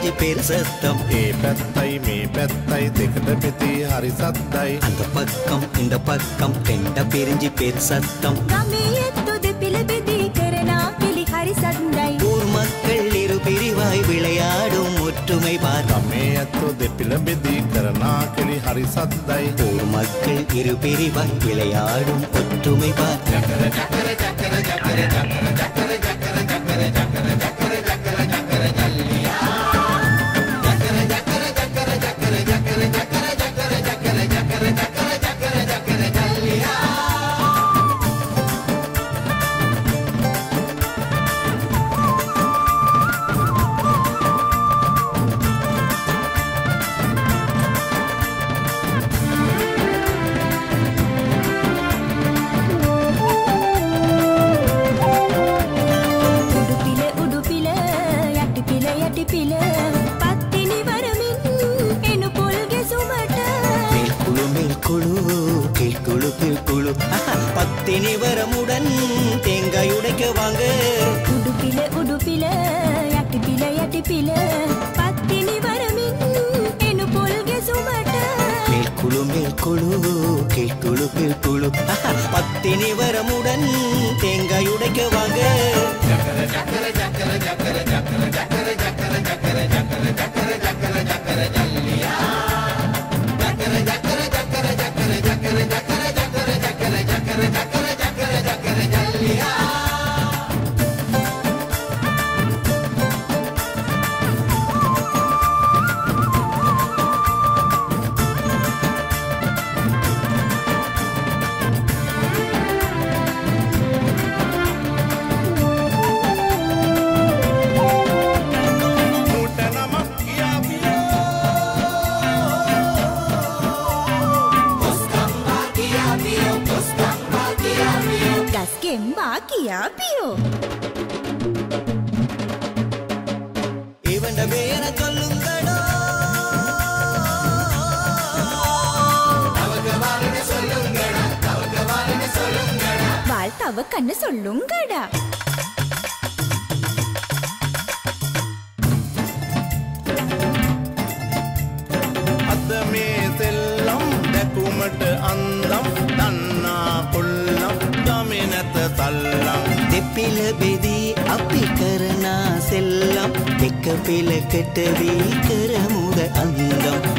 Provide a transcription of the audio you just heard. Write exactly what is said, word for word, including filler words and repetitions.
பிரிஞ்சு பேரு சத்தம் ஏ பெத்தை மே பெத்தை திக்கட பித்தி ஹரி சத்தை அந்த பக்கம் இந்த பக்கம் தெண்ட பிரிஞ்சு பேரு சத்தம் ஊர் மக்கள் இரு பிரிவாய் விளையாடும் ஒற்றுமை பார் கமேயத்து தெப்பில பிதி கரனா கிளி ஹரி சத்தை ஊர் மக்கள் இரு பிரிவாய் விளையாடும் ஒற்றுமை பார் ஜக்கர ஜக்கர ஜக்கர ஜக்கர ஜக்கர ஜக்கர ஜக்கர ஜக்கர ஜக்கர ஜக்கர ஜக்கர ஜக்கர ஜல்லியா ஜக்கர ஜக்கர ஜக்கர ஜக்கர ஜக்கர ஜக்கர ஜக்கர ஜக்கர ஜக்கர ஜக்கர ஜக்கர ஜக்கர ஜல்லியா பத்தினி வரமுடன் தேங்காய் உடைக்க வாங்க உடுப்பில உடுப்பில யட்டிப்பில யட்டிப்பில பத்தினி வரமின் என்னு பொல்கே சுமட்ட மேல் குழு மேல் குழு கீழ் குழு கீழ் குழு பத்தினி வரமுடன் தேங்காய் உடைக்க வாங்க ஜக்கர ஜக்கர ஜக்கர ஜக்கர ஜக்கர ஜக்கர ஜக்கர ஜக்கர ஜக்கர ஜக்கர ஜக்கர ஜக்கர ஜல்லியா ஜக்கர ஜக்கர ஜக்கர ஜக்கர ஜக்கர ஜக்கர ஜக்கர ஜக்கர ஜக்கர ஜக்கர ஜக்கர ஜக்கர ஜல்லியா இவண்ட பேர சொல்லுங்கடோ அவகவாலனே சொல்லுங்கடா அவகவாலனே சொல்லுங்கடா வாழ்த்தவ கண்ணு சொல்லுங்கடா අදමේ සෙල්ලම් දැකුමට අන්දම් දන්නා කොල්ලම් ගමේ නැත සල්ලම් දෙපිල බෙදී අපි කරනා සෙල්ලම් එක පිලකට වී කරමුද අන්දම්